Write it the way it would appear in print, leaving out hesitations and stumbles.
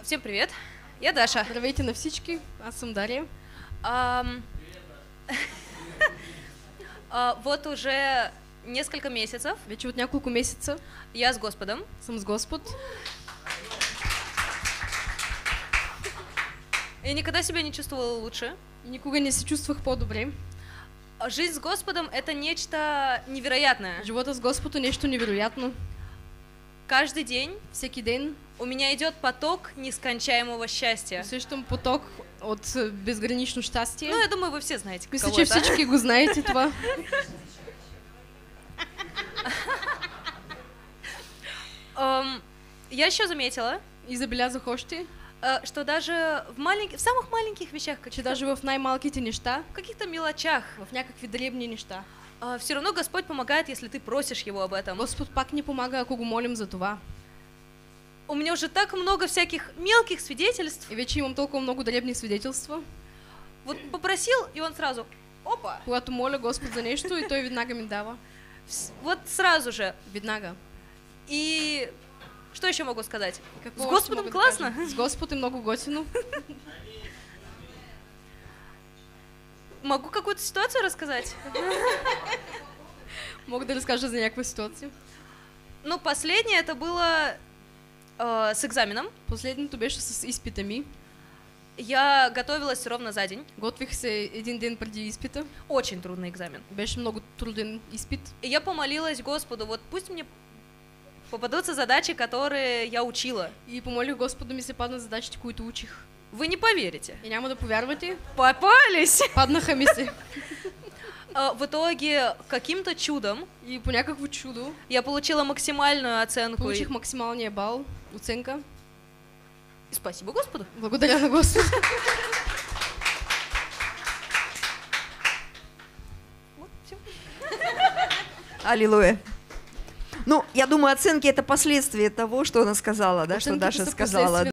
Всем привет, я Даша. Здравейте на всички, аз съм Дария. Вот уже несколько месяцев Вече от няколко месеца я с Господом. съм с Господ. И никогда себя не чувствовала лучше. И никога не се чувствах по-добре. Жизнь с Господом — это нечто невероятное. Живота с Господ е нещо невероятно. Каждый день Всеки ден у меня идет поток нескончаемого счастья. усещам поток от безгранично щастие. Ну, я думаю, вы все знаете Мисля, че кого-то. всички го знаете това. Я еще заметила, И забелязах още, что даже в самых маленьких вещах, че даже в най-малките неща, в каких-то мелочах, в някакви дребни неща, все равно Господь помогает, если ты просишь Его об этом. Господ пак ни помага, ако го молим за това. У меня уже так много всяких мелких свидетельств. И вече имам толкова много дребни свидетелства. Вот попросил, и он сразу, опа, Когато моля Господ за нещо, и той веднага ми дава. вот сразу же. Веднага. И что еще могу сказать? Какво С още Господом мога да классно. кажа? С Господ е много готино. Могу какую-то ситуацию рассказать? Мога да разкажа за някаква ситуация. Ну, последнее это было с экзаменом. Последното беше с изпита ми. Я готовилась ровно за день. Готвих се един ден преди изпита. Очень трудный экзамен. Беше много труден изпит. И я помолилась Господу, вот пусть мне попадутся задачи, которые я учила. И помолих Господу ми се паднат задачите, които учих. Вы не поверите. И няма да повярвате, Попались! паднаха ми се. В итоге, каким-то чудом, И по някакво чудо я получила максимальную оценку. получих максималния бал, оценка. И спасибо Господу. Благодаря на Господа. Вот, всё. Аллилуйя. Ну, я думаю, оценки — это последствия того, что она сказала, да, что Оценки — Даша это сказала. последствия